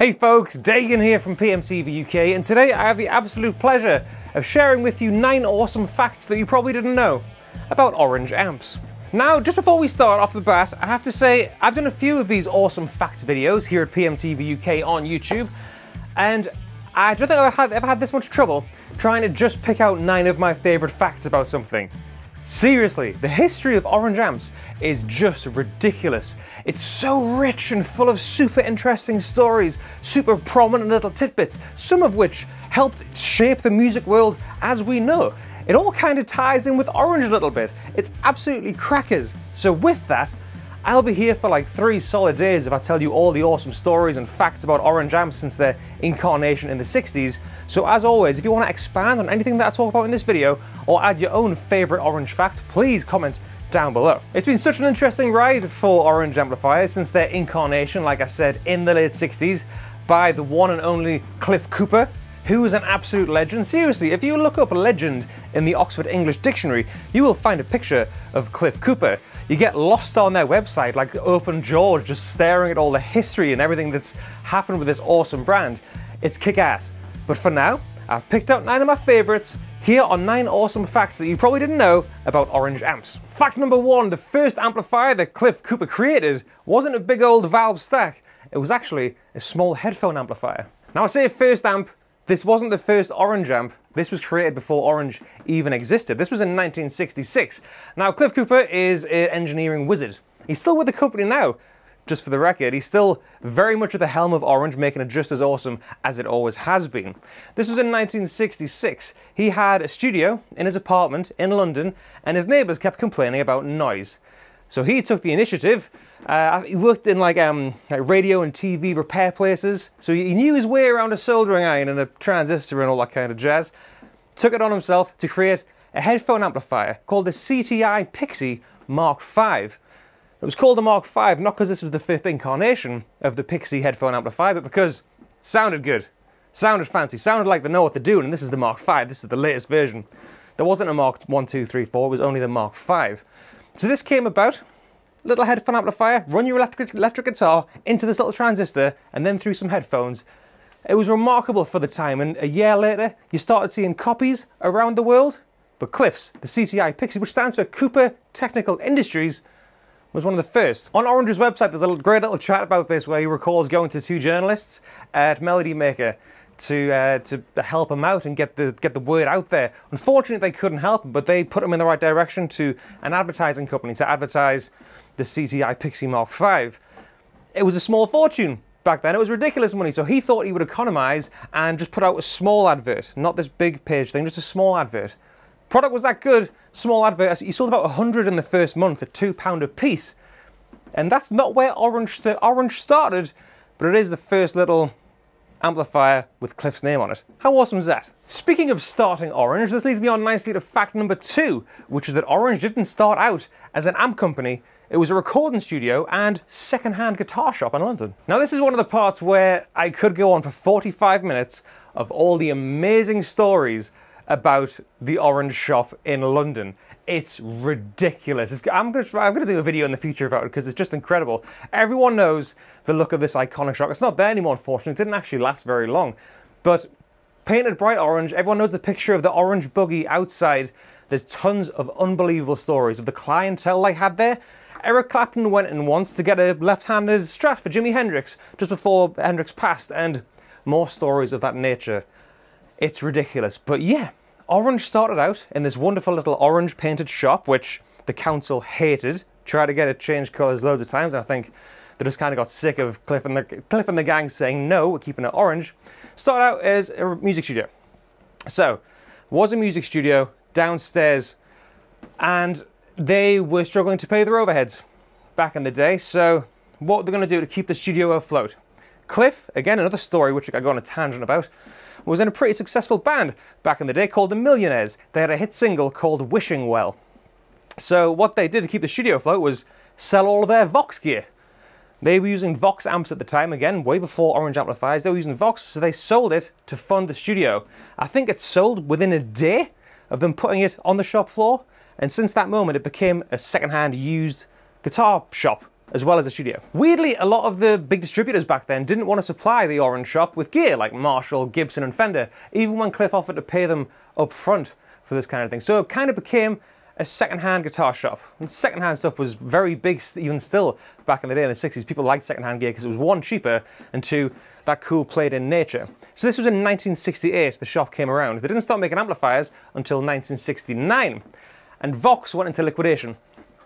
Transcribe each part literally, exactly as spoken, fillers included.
Hey folks, Dagan here from P M T V U K, and today I have the absolute pleasure of sharing with you nine awesome facts that you probably didn't know about orange amps. Now, just before we start off the bat, I have to say I've done a few of these awesome fact videos here at P M T V U K on YouTube, and I don't think I've had, ever had this much trouble trying to just pick out nine of my favourite facts about something. Seriously, the history of orange amps is just ridiculous. It's so rich and full of super interesting stories, super prominent little tidbits, some of which helped shape the music world as we know. It all kind of ties in with orange a little bit. It's absolutely crackers. So with that, I'll be here for like three solid days if I tell you all the awesome stories and facts about orange amps since their incarnation in the sixties. So as always, if you want to expand on anything that I talk about in this video or add your own favourite orange fact, please comment down below. It's been such an interesting ride for orange amplifiers since their incarnation, like I said, in the late sixties by the one and only Cliff Cooper, who is an absolute legend. Seriously, if you look up a legend in the Oxford English Dictionary, you will find a picture of Cliff Cooper. You get lost on their website like open-jawed, just staring at all the history and everything that's happened with this awesome brand. It's kick-ass. But for now, I've picked out nine of my favourites. Here are nine awesome facts that you probably didn't know about orange amps. Fact number one, the first amplifier that Cliff Cooper created wasn't a big old valve stack. It was actually a small headphone amplifier. Now I say first amp, this wasn't the first orange amp. This was created before orange even existed. This was in nineteen sixty-six. Now, Cliff Cooper is an engineering wizard. He's still with the company now, just for the record. He's still very much at the helm of orange, making it just as awesome as it always has been. This was in nineteen sixty-six. He had a studio in his apartment in London, and his neighbours kept complaining about noise. So he took the initiative. Uh, he worked in like, um, like radio and T V repair places, so he knew his way around a soldering iron and a transistor and all that kind of jazz. Took it on himself to create a headphone amplifier called the C T I Pixie Mark five. It was called the Mark five not because this was the fifth incarnation of the Pixie headphone amplifier, but because it sounded good, sounded fancy, sounded like they know what they're doing, and this is the Mark five, this is the latest version. There wasn't a Mark one, two, three, four, it was only the Mark five. So this came about. Little headphone amplifier, run your electric, electric guitar into this little transistor and then through some headphones. It was remarkable for the time, and a year later you started seeing copies around the world. But Cliff's, the C T I Pixie, which stands for Cooper Technical Industries, was one of the first. On Orange's website there's a great little chat about this where he recalls going to two journalists at Melody Maker to uh, to help him out and get the get the word out there. Unfortunately they couldn't help him, but they put him in the right direction to an advertising company to advertise the C T I Pixie Mark five. It was a small fortune back then, it was ridiculous money, so he thought he would economise and just put out a small advert, not this big page thing, just a small advert. Product was that good, small advert, he sold about a hundred in the first month at two pounds a piece. And that's not where Orange, st Orange started, but it is the first little amplifier with Cliff's name on it. How awesome is that? Speaking of starting Orange, this leads me on nicely to fact number two, which is that Orange didn't start out as an amp company. It was a recording studio and second-hand guitar shop in London. Now this is one of the parts where I could go on for forty-five minutes of all the amazing stories about the Orange shop in London. It's ridiculous. It's, I'm going to I'm going to do a video in the future about it because it's just incredible. Everyone knows the look of this iconic shop. It's not there anymore, unfortunately. It didn't actually last very long. But painted bright orange, everyone knows the picture of the orange buggy outside. There's tons of unbelievable stories of the clientele they had there. Eric Clapton went in once to get a left-handed Strat for Jimi Hendrix just before Hendrix passed, and more stories of that nature. It's ridiculous. But yeah, Orange started out in this wonderful little orange painted shop, which the council hated, tried to get it changed colours loads of times, and I think they just kind of got sick of Cliff and, the, Cliff and the gang saying, no, we're keeping it orange. Started out as a music studio. So, was a music studio downstairs, and they were struggling to pay their overheads back in the day, so what they're going to do to keep the studio afloat. Cliff, again another story which I go on a tangent about, was in a pretty successful band back in the day called the Millionaires. They had a hit single called Wishing Well. So what they did to keep the studio afloat was sell all of their Vox gear. They were using Vox amps at the time, again, way before Orange amplifiers. They were using Vox, so they sold it to fund the studio. I think it sold within a day of them putting it on the shop floor. And since that moment, it became a second-hand used guitar shop as well as a studio. Weirdly, a lot of the big distributors back then didn't want to supply the Orange shop with gear like Marshall, Gibson and Fender, even when Cliff offered to pay them up front for this kind of thing. So it kind of became a second-hand guitar shop. And second-hand stuff was very big even still back in the day in the sixties. People liked second-hand gear because it was one, cheaper, and two, that cool played-in nature. So this was in nineteen sixty-eight the shop came around. They didn't start making amplifiers until nineteen sixty-nine. And Vox went into liquidation.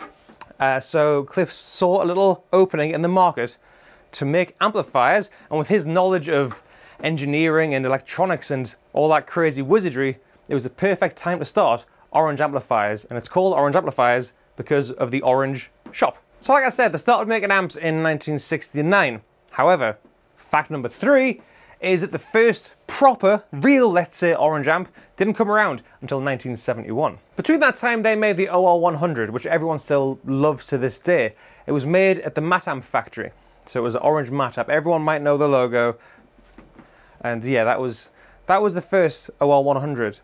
Uh, so Cliff saw a little opening in the market to make amplifiers, and with his knowledge of engineering and electronics and all that crazy wizardry, it was a perfect time to start Orange Amplifiers, and it's called Orange Amplifiers because of the Orange shop. So like I said, they started making amps in nineteen sixty-nine. However, fact number three is that the first proper, real, let's say, Orange amp didn't come around until nineteen seventy-one. Between that time, they made the O R one hundred, which everyone still loves to this day. It was made at the Matt Amp factory. So it was an Orange Matt Amp. Everyone might know the logo. And yeah, that was, that was the first O R one hundred.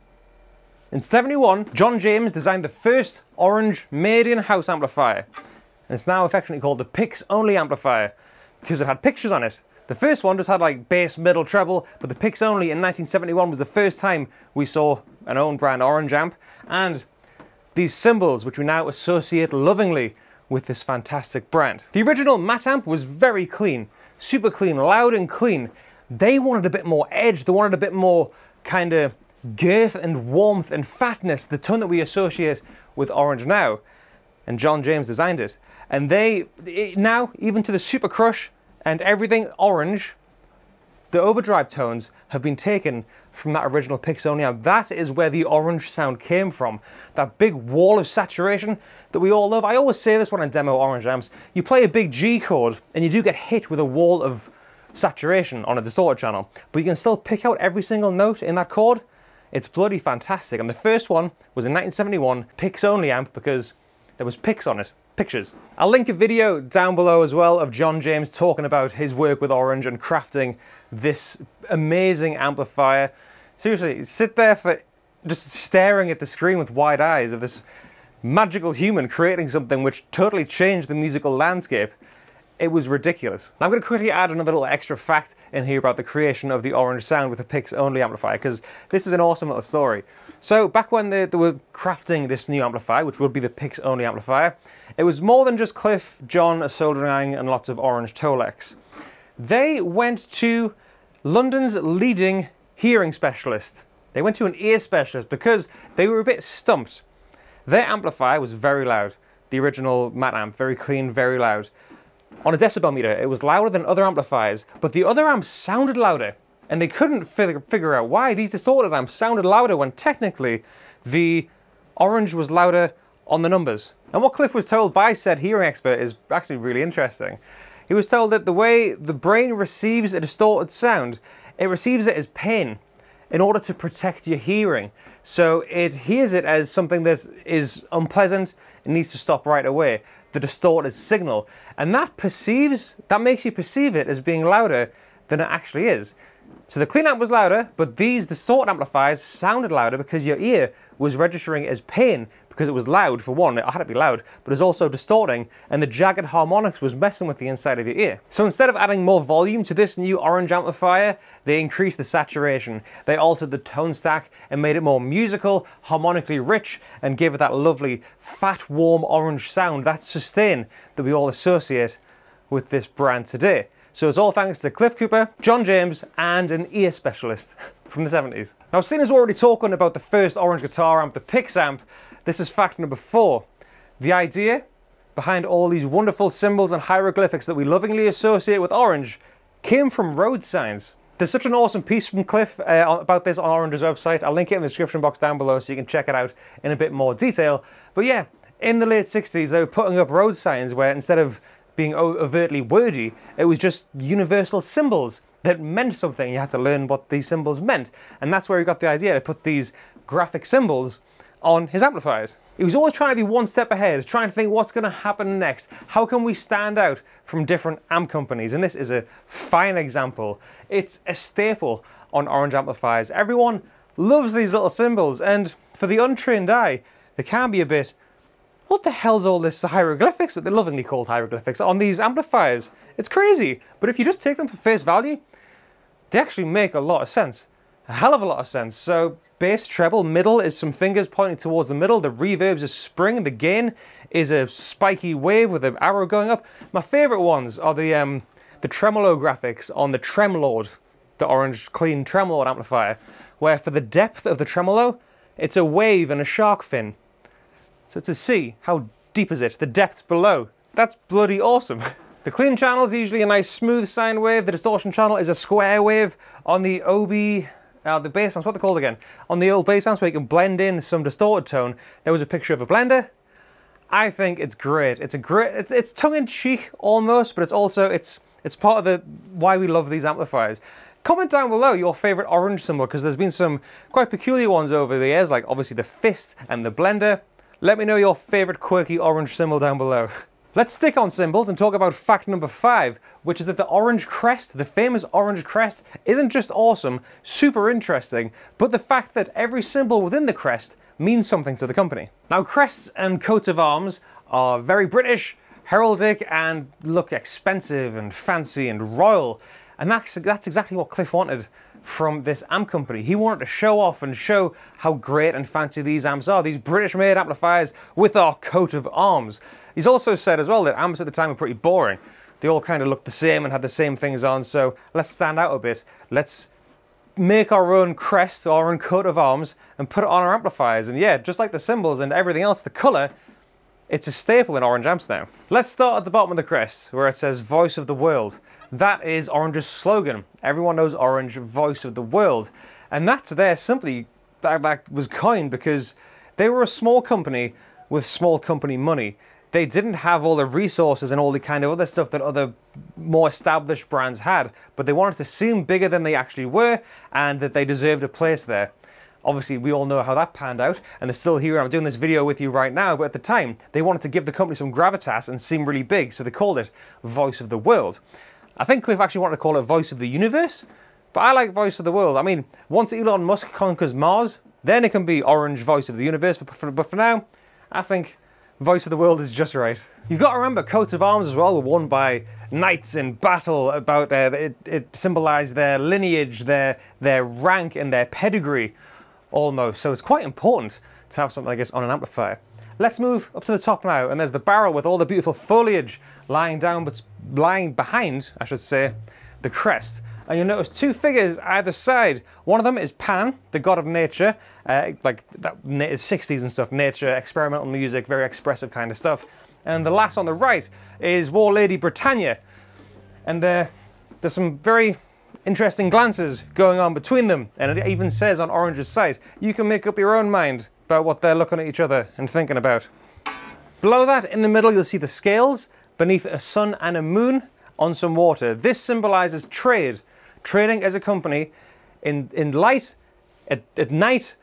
In seventy-one, John James designed the first Orange made-in-house amplifier. And it's now affectionately called the Picks-Only amplifier because it had pictures on it. The first one just had like bass, middle, treble, but the Picks-Only in nineteen seventy-one was the first time we saw an own brand Orange amp, and these symbols, which we now associate lovingly with this fantastic brand. The original Matt amp was very clean, super clean, loud and clean. They wanted a bit more edge, they wanted a bit more kind of girth and warmth and fatness, the tone that we associate with Orange now. And John James designed it. And they, it, now, even to the Super Crush and everything Orange, the overdrive tones have been taken from that original Picks-Only amp. That is where the Orange sound came from. That big wall of saturation that we all love. I always say this when I demo Orange amps. You play a big G chord and you do get hit with a wall of saturation on a distorted channel, but you can still pick out every single note in that chord. It's bloody fantastic. And the first one was in nineteen seventy-one, Picks-Only amp, because there was pics on it, pictures. I'll link a video down below as well of John James talking about his work with Orange and crafting this amazing amplifier. Seriously, sit there for just staring at the screen with wide eyes of this magical human creating something which totally changed the musical landscape. It was ridiculous. Now I'm going to quickly add another little extra fact in here about the creation of the Orange sound with the Picks-Only amplifier, because this is an awesome little story. So back when they, they were crafting this new amplifier, which would be the Picks-Only amplifier, it was more than just Cliff, John, a soldering and lots of Orange Tolex. They went to London's leading hearing specialist. They went to an ear specialist because they were a bit stumped. Their amplifier was very loud. The original Matt amp, very clean, very loud. On a decibel meter, it was louder than other amplifiers, but the other amps sounded louder, and they couldn't figure, figure out why. These distorted amps sounded louder when technically the Orange was louder on the numbers. And what Cliff was told by said hearing expert is actually really interesting. He was told that the way the brain receives a distorted sound, it receives it as pain in order to protect your hearing. So it hears it as something that is unpleasant, it needs to stop right away, the distorted signal. And that perceives, that makes you perceive it as being louder than it actually is. So the clean amp was louder, but these distorted amplifiers sounded louder because your ear was registering it as pain, because it was loud for one, it had to be loud, but it was also distorting, and the jagged harmonics was messing with the inside of your ear. So instead of adding more volume to this new Orange amplifier, they increased the saturation, they altered the tone stack and made it more musical, harmonically rich, and gave it that lovely, fat, warm orange sound, that sustain that we all associate with this brand today. So it's all thanks to Cliff Cooper, John James, and an ear specialist from the seventies. Now, seeing as we're already talking about the first Orange guitar amp, the Picks amp, this is fact number four. The idea behind all these wonderful symbols and hieroglyphics that we lovingly associate with Orange came from road signs. There's such an awesome piece from Cliff uh, about this on Orange's website. I'll link it in the description box down below so you can check it out in a bit more detail. But yeah, in the late sixties, they were putting up road signs where instead of being overtly wordy, it was just universal symbols that meant something. You had to learn what these symbols meant. And that's where he got the idea to put these graphic symbols on his amplifiers. He was always trying to be one step ahead, trying to think what's going to happen next. How can we stand out from different amp companies? And this is a fine example. It's a staple on Orange amplifiers. Everyone loves these little symbols, and for the untrained eye, they can be a bit what the hell's all this hieroglyphics, they're lovingly called hieroglyphics, on these amplifiers? It's crazy, but if you just take them for face value, they actually make a lot of sense. A hell of a lot of sense. So bass, treble, middle is some fingers pointing towards the middle, the reverb's a spring, the gain is a spiky wave with an arrow going up. My favourite ones are the, um, the tremolo graphics on the Tremlord, the orange clean Tremlord amplifier, where for the depth of the tremolo, it's a wave and a shark fin. So to see how deep is it, the depth below, that's bloody awesome. The clean channel is usually a nice smooth sine wave. The distortion channel is a square wave. On the O B, uh, the bass amps, what they're called again? On the old bass amps where you can blend in some distorted tone, there was a picture of a blender. I think it's great. It's a great, it's, it's tongue-in-cheek almost, but it's also, it's, it's part of the why we love these amplifiers. Comment down below your favorite orange symbol, because there's been some quite peculiar ones over the years, like obviously the fist and the blender. Let me know your favorite quirky orange symbol down below. Let's stick on symbols and talk about fact number five, which is that the orange crest, the famous orange crest, isn't just awesome, super interesting, but the fact that every symbol within the crest means something to the company. Now, crests and coats of arms are very British, heraldic, and look expensive and fancy and royal. And that's, that's exactly what Cliff wanted from this amp company. He wanted to show off and show how great and fancy these amps are, these British-made amplifiers with our coat of arms. He's also said as well that amps at the time were pretty boring. They all kind of looked the same and had the same things on, so let's stand out a bit. Let's make our own crest, our own coat of arms, and put it on our amplifiers. And yeah, just like the symbols and everything else, the colour, it's a staple in orange amps now. Let's start at the bottom of the crest, where it says Voice of the World. That is Orange's slogan. Everyone knows Orange, Voice of the World. And that's there simply, that, that was coined because they were a small company with small company money. They didn't have all the resources and all the kind of other stuff that other more established brands had, but they wanted to seem bigger than they actually were and that they deserved a place there. Obviously, we all know how that panned out, and they're still here. I'm doing this video with you right now, but at the time, they wanted to give the company some gravitas and seem really big, so they called it Voice of the World. I think Cliff actually wanted to call it Voice of the Universe, but I like Voice of the World. I mean, once Elon Musk conquers Mars, then it can be Orange Voice of the Universe, but for, but for now, I think Voice of the World is just right. You've got to remember, coats of arms as well were worn by knights in battle. About uh, it, it symbolised their lineage, their their rank, and their pedigree, almost. So it's quite important to have something like this on an amplifier. Let's move up to the top now, and there's the barrel with all the beautiful foliage lying down, but lying behind, I should say, the crest. And you'll notice two figures either side. One of them is Pan, the god of nature, uh, like that is sixties and stuff, nature, experimental music, very expressive kind of stuff. And the last on the right is War Lady Britannia. And uh, there's some very interesting glances going on between them. And it even says on Orange's site, you can make up your own mind about what they're looking at each other and thinking about. Below that, in the middle, you'll see the scales beneath a sun and a moon on some water. This symbolizes trade. Trading as a company in, in light, at, at night,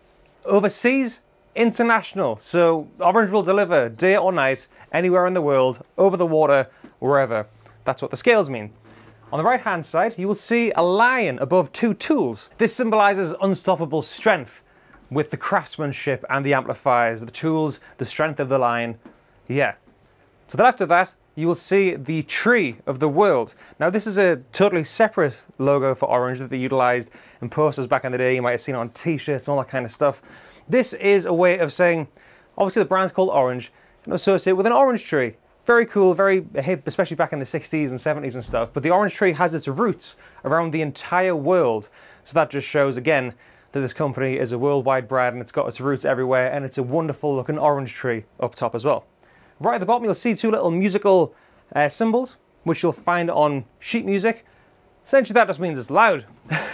overseas, international. So Orange will deliver day or night, anywhere in the world, over the water, wherever. That's what the scales mean. On the right hand side, you will see a lion above two tools. This symbolizes unstoppable strength with the craftsmanship and the amplifiers, the tools, the strength of the lion. Yeah. To the left of that, you will see the tree of the world. Now this is a totally separate logo for Orange that they utilized in posters back in the day. You might have seen it on t-shirts and all that kind of stuff. This is a way of saying, obviously the brand's called Orange, and associate with an orange tree. Very cool, very hip, especially back in the sixties and seventies and stuff. But the orange tree has its roots around the entire world. So that just shows again that this company is a worldwide brand and it's got its roots everywhere, and it's a wonderful looking orange tree up top as well. Right at the bottom, you'll see two little musical uh, symbols, which you'll find on sheet music. Essentially, that just means it's loud.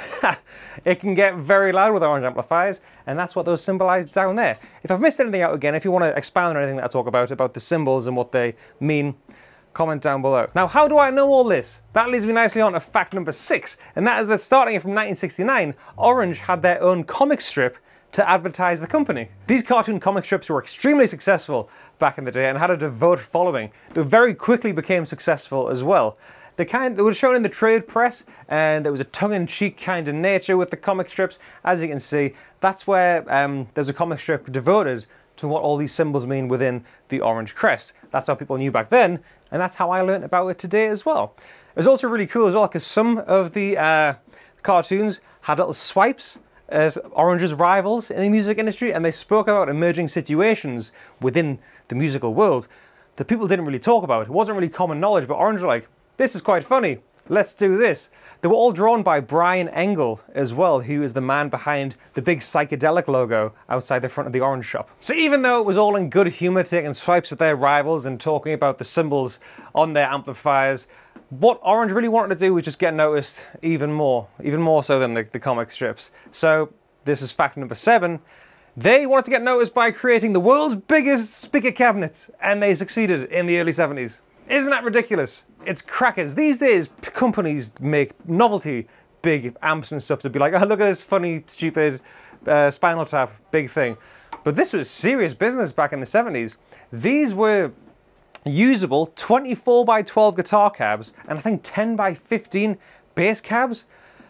It can get very loud with orange amplifiers, and that's what those symbolize down there. If I've missed anything out again, if you want to expound on anything that I talk about, about the symbols and what they mean, comment down below. Now, how do I know all this? That leads me nicely on to fact number six, and that is that starting from nineteen sixty-nine, Orange had their own comic strip to advertise the company. These cartoon comic strips were extremely successful back in the day and had a devout following. They very quickly became successful as well. They kind, it was shown in the trade press, and there was a tongue-in-cheek kind of nature with the comic strips. As you can see, that's where um, there's a comic strip devoted to what all these symbols mean within the orange crest. That's how people knew back then, and that's how I learned about it today as well. It was also really cool as well because some of the uh, cartoons had little swipes at Orange's rivals in the music industry, and they spoke about emerging situations within the musical world that people didn't really talk about. It wasn't really common knowledge, but Orange were like, this is quite funny, let's do this. They were all drawn by Brian Engel as well, who is the man behind the big psychedelic logo outside the front of the Orange shop. So even though it was all in good humour, taking swipes at their rivals and talking about the symbols on their amplifiers, what Orange really wanted to do was just get noticed even more, even more so than the, the comic strips. So this is fact number seven. They wanted to get noticed by creating the world's biggest speaker cabinets, and they succeeded in the early seventies. Isn't that ridiculous? It's crackers. These days, companies make novelty big amps and stuff to be like, oh, look at this funny, stupid uh, Spinal Tap big thing. But this was serious business back in the seventies. These were usable twenty-four by twelve guitar cabs and I think ten by fifteen bass cabs.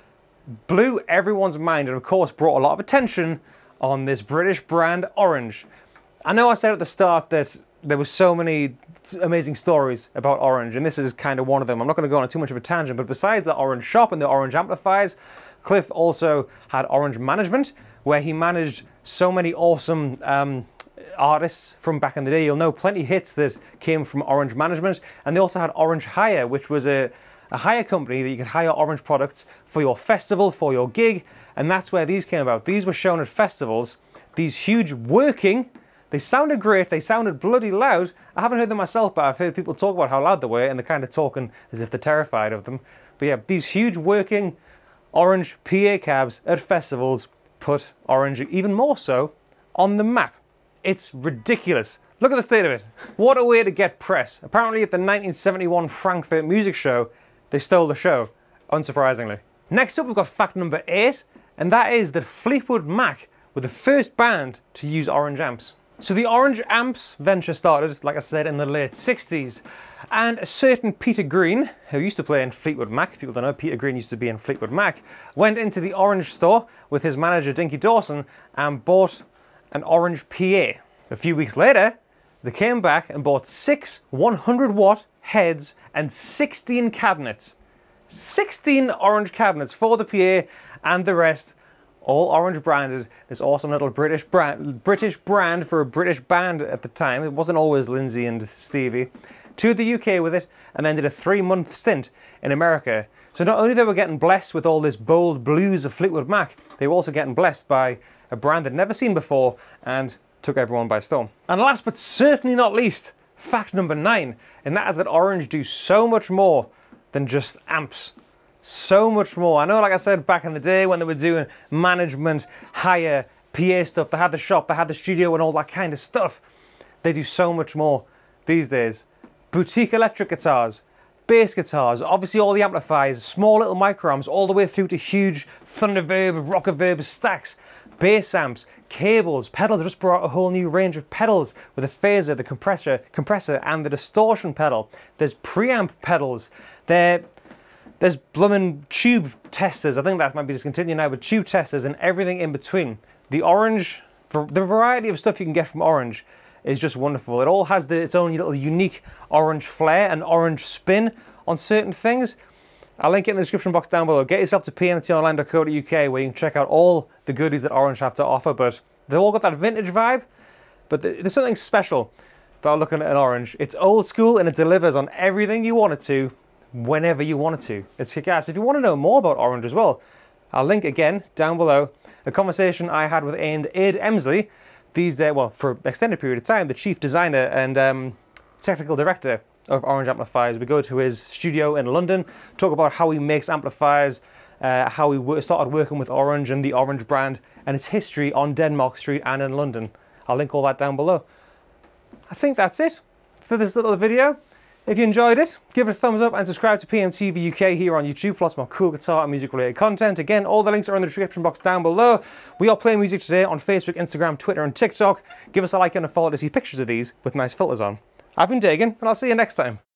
Blew everyone's mind and of course brought a lot of attention on this British brand Orange. I know I said at the start that there were so many amazing stories about Orange, and this is kind of one of them. I'm not going to go on too much of a tangent, but besides the Orange shop and the Orange amplifiers, Cliff also had Orange management, where he managed so many awesome um, artists from back in the day. You'll know plenty hits that came from Orange management, and they also had Orange Hire, which was a, a hire company that you could hire Orange products for your festival, for your gig, and that's where these came about. These were shown at festivals, these huge working. They sounded great, they sounded bloody loud. I haven't heard them myself, but I've heard people talk about how loud they were, and they're kind of talking as if they're terrified of them. But yeah, these huge working Orange P A cabs at festivals put Orange, even more so, on the map. It's ridiculous. Look at the state of it. What a way to get press. Apparently at the nineteen seventy-one Frankfurt Music Show, they stole the show, unsurprisingly. Next up, we've got fact number eight, and that is that Fleetwood Mac were the first band to use Orange amps. So the Orange amps venture started, like I said, in the late sixties. And a certain Peter Green, who used to play in Fleetwood Mac, if people don't know, Peter Green used to be in Fleetwood Mac, went into the Orange store with his manager Dinky Dawson and bought an Orange P A. A few weeks later, they came back and bought six one hundred watt heads and sixteen cabinets. sixteen Orange cabinets for the P A, and the rest all Orange branded, this awesome little British brand, British brand for a British band at the time. It wasn't always Lindsay and Stevie. Toured the U K with it, and then did a three-month stint in America. So not only they were getting blessed with all this bold blues of Fleetwood Mac, they were also getting blessed by a brand they'd never seen before and took everyone by storm. And last but certainly not least, fact number nine, and that is that Orange do so much more than just amps. So much more. I know, like I said, back in the day when they were doing management, hire, P A stuff, they had the shop, they had the studio and all that kind of stuff. They do so much more these days. Boutique electric guitars, bass guitars, obviously all the amplifiers, small little microamps, all the way through to huge Thunderverb, Rockerverb stacks, bass amps, cables, pedals. They just brought a whole new range of pedals with the phaser, the compressor, compressor and the distortion pedal. There's preamp pedals. They're There's blooming tube testers. I think that might be discontinued now, but tube testers and everything in between. The Orange, the variety of stuff you can get from Orange is just wonderful. It all has the, its own little unique Orange flair and Orange spin on certain things. I'll link it in the description box down below. Get yourself to P M T online dot co dot U K where you can check out all the goodies that Orange have to offer, but they've all got that vintage vibe, but there's something special about looking at an Orange. It's old school and it delivers on everything you want it to, whenever you want it to. It's kick-ass. If you want to know more about Orange as well, I'll link again down below a conversation I had with Aid Emsley, these days, well, for an extended period of time, the chief designer and um, technical director of Orange amplifiers. We go to his studio in London, talk about how he makes amplifiers, uh, how he started working with Orange and the Orange brand, and its history on Denmark Street and in London. I'll link all that down below. I think that's it for this little video. If you enjoyed it, give it a thumbs up and subscribe to P M T V U K here on YouTube for lots more cool guitar and music related content. Again, all the links are in the description box down below. We are playing music today on Facebook, Instagram, Twitter and TikTok. Give us a like and a follow to see pictures of these with nice filters on. I've been Dagan, and I'll see you next time.